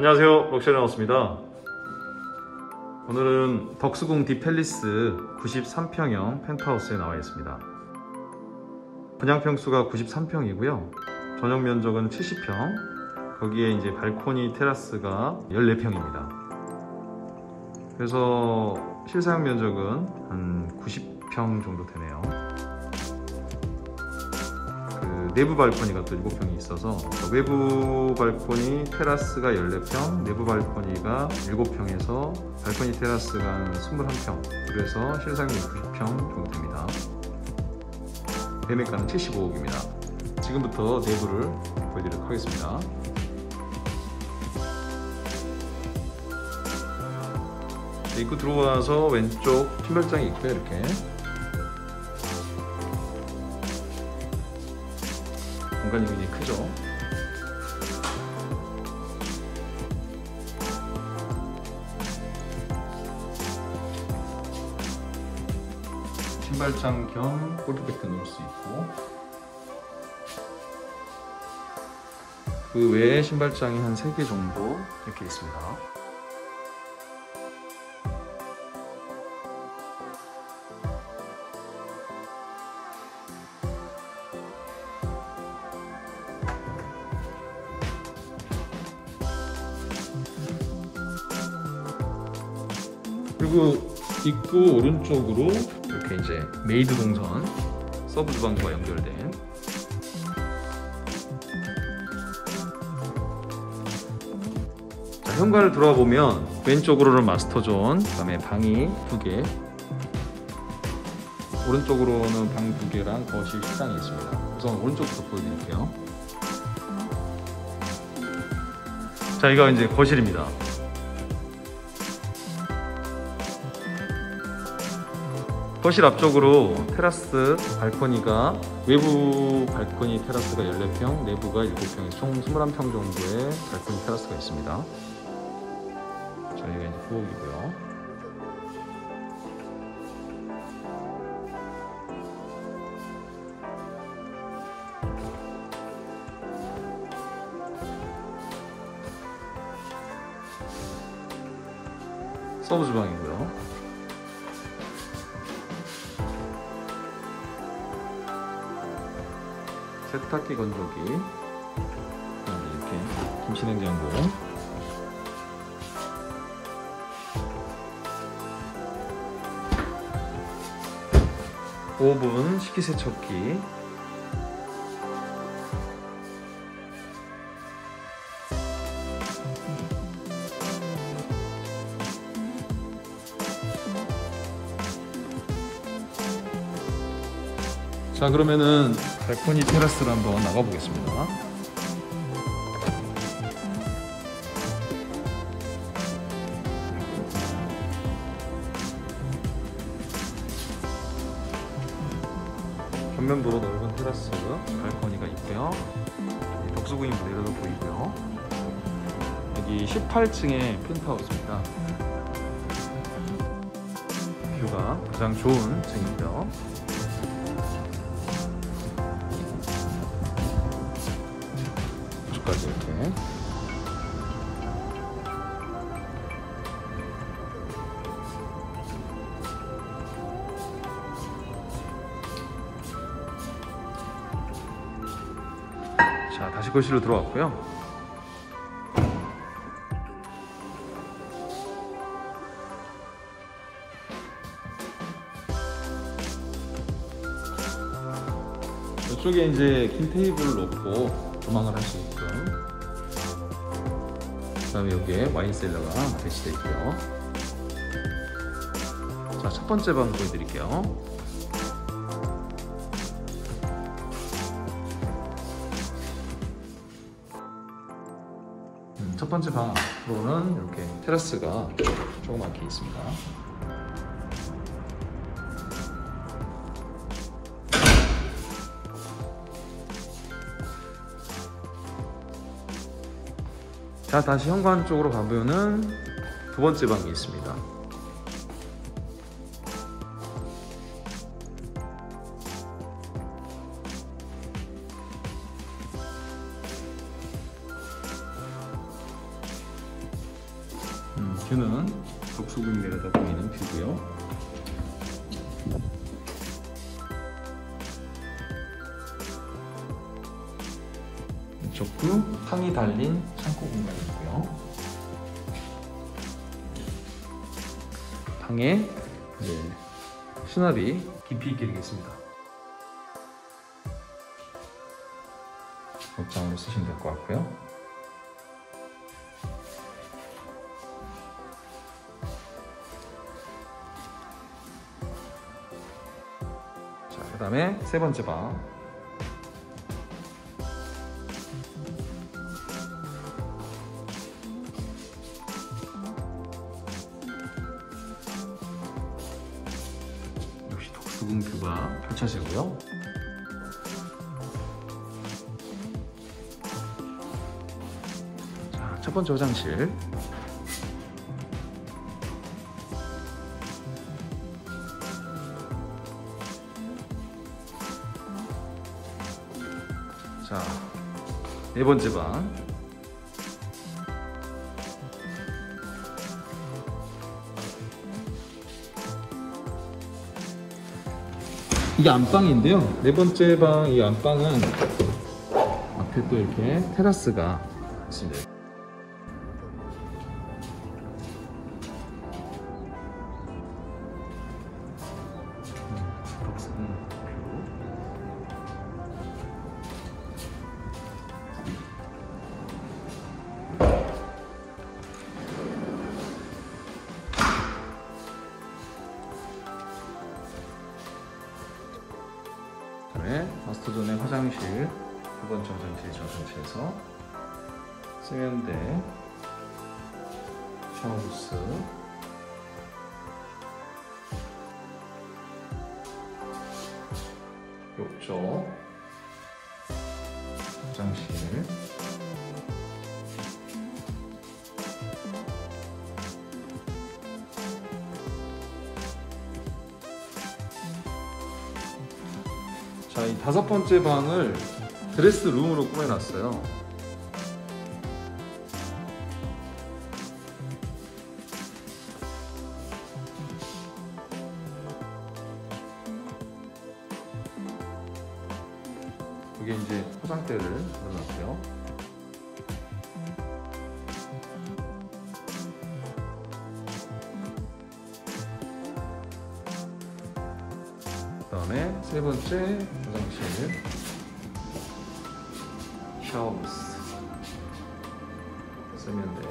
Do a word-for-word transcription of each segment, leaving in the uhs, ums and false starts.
안녕하세요, 럭셔리 하우스입니다. 오늘은 덕수궁 디팰리스 구십삼 평형 펜트하우스에 나와 있습니다. 분양 평수가 구십삼 평이고요 전용 면적은 칠십 평, 거기에 이제 발코니 테라스가 십사 평입니다 그래서 실사용 면적은 한 구십 평 정도 되네요. 그 내부 발코니가 또 일곱 평이 있어서 외부 발코니 테라스가 십사 평, 내부 발코니가 일곱 평에서 발코니 테라스가 한 이십일 평, 그래서 실사용이 구십 평 정도 됩니다. 매매가는 칠십오억입니다. 지금부터 내부를 보여드리도록 하겠습니다. 입구 들어와서 왼쪽 신발장이 있고요. 이렇게 공간이 굉장히 크죠. 신발장 겸 골프백도 놓을 수 있고, 그 외에 신발장이 한 세 개 정도 이렇게 있습니다. 그리고 입구 오른쪽으로 이렇게 이제 메이드 동선, 서브 주방과 연결된, 자, 현관을 들어와 보면 왼쪽으로는 마스터존, 그 다음에 방이 두 개, 오른쪽으로는 방 두 개랑 거실, 식당이 있습니다. 우선 오른쪽부터 보여드릴게요. 자, 이거 이제 거실입니다. 거실 앞쪽으로 테라스 발코니가, 외부 발코니 테라스가 십사 평, 내부가 일곱 평에서 총 이십일 평 정도의 발코니 테라스가 있습니다. 저희가 이제 부엌이고요. 서브 주방이고요. 세탁기 건조기, 그다음에 이렇게 김치냉장고, 오븐, 식기세척기, 자, 그러면은 발코니 테라스를 한번 나가 보겠습니다. 전면부로 넓은 테라스 발코니가 있고요. 덕수궁이 내려도 보이고요. 여기 십팔 층의 펜트하우스입니다. 뷰가 가장 좋은 층이고요. 까지 이렇게 자, 다시 거실로 들어왔고요. 이쪽에 이제 긴 테이블을 놓고 조망을 할 수 있고요. 그 다음에 여기에 와인셀러가 배치되어 있고요. 자, 첫 번째 방 보여드릴게요. 음, 첫 번째 방 앞으로는 이렇게 테라스가 조그맣게 있습니다. 자, 다시 현관 쪽으로 가보면은 두 번째 방이 있습니다. 뷰는 덕수궁 내려다 보이는 뷰고요. 이쪽도 탕이 달린 창고 공간이 있고요. 탕에 네, 수납이 깊이 있게 되겠습니다. 옷장으로 쓰시면 될 것 같고요. 자, 그 다음에 세 번째 방. 역시 덕수궁 뷰가 펼쳐지고요. 자, 첫 번째 화장실. 자, 네 번째 방. 이게 안방인데요. 네 번째 방 이 안방은 앞에 또 이렇게 테라스가 있습니다. 덕수궁 뷰. 그다음에 마스터존의 화장실, 두 번째 화장실, 저 화장실에서 세면대, 샤워부스, 욕조, 화장실, 자, 이 다섯 번째 방을 드레스 룸으로 꾸며놨어요. 여기 이제 화장대를 넣어놨고요. 그 다음에 세 번째 화장실, 샤워부스, 세면대.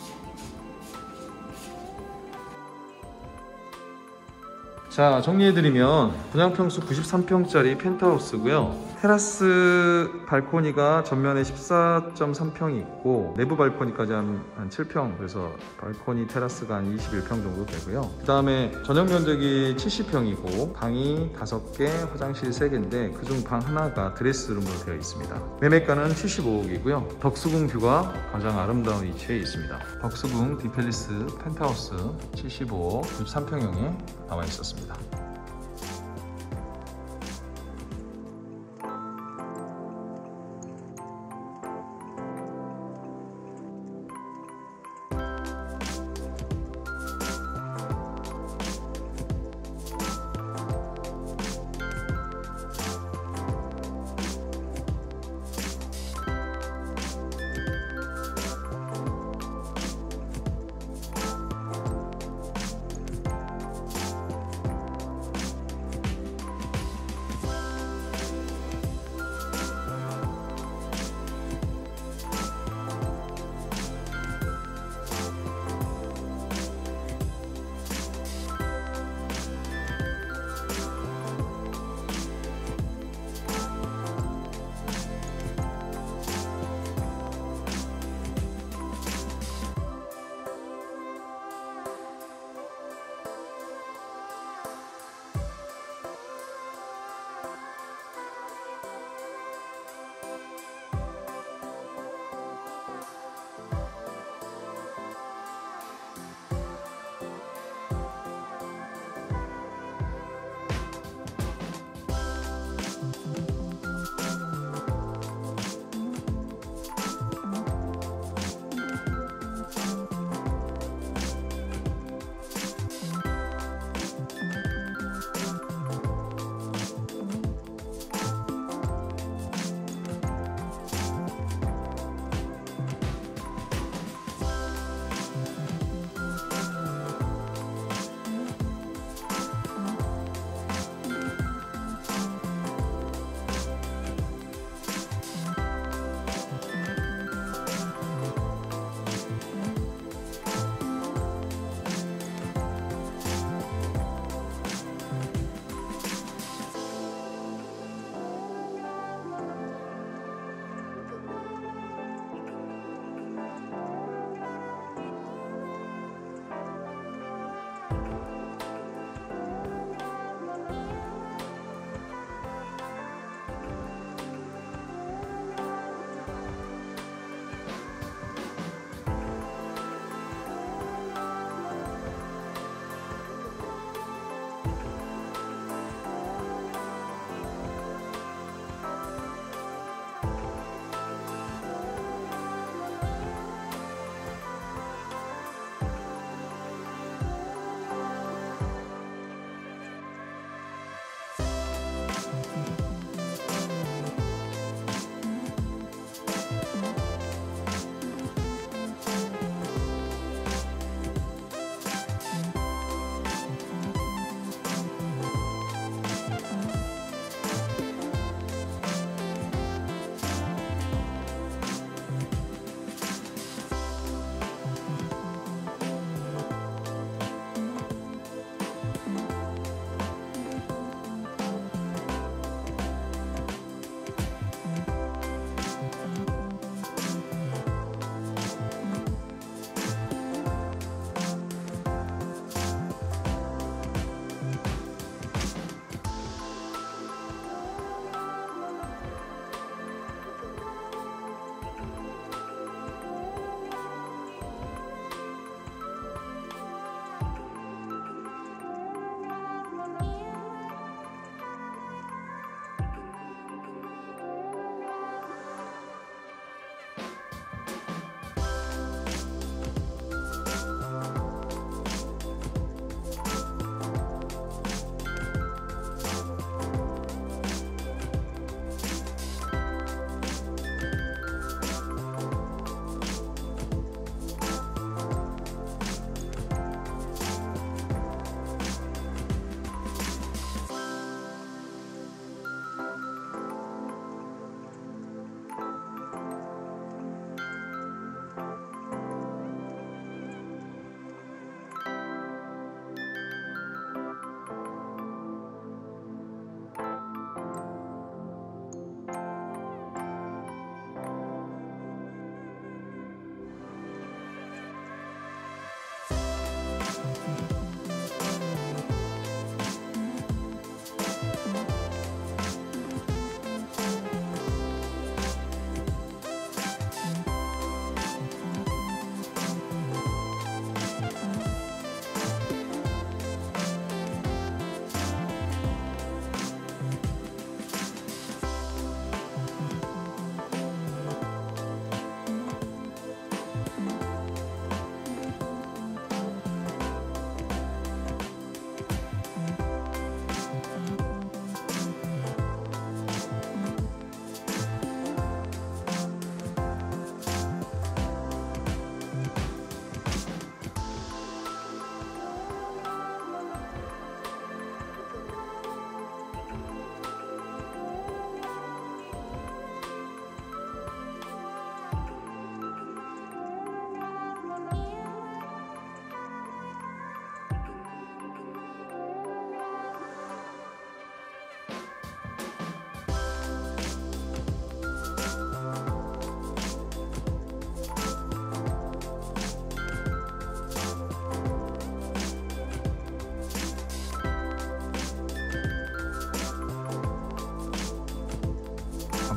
자, 정리해드리면 분양평수 구십삼 평짜리 펜트하우스고요. 테라스 발코니가 전면에 십사 점 삼 평이 있고 내부 발코니까지 한, 한 칠 평, 그래서 발코니 테라스가 한 이십일 평 정도 되고요. 그 다음에 전용 면적이 칠십 평이고 방이 다섯 개, 화장실 세 개인데 그중 방 하나가 드레스룸으로 되어 있습니다. 매매가는 칠십오억이고요. 덕수궁 뷰가 가장 아름다운 위치에 있습니다. 덕수궁 디팰리스 펜트하우스 칠십오억 구십삼 평형에 나와 있었습니다.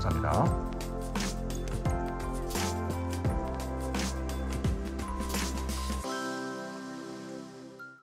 감사합니다.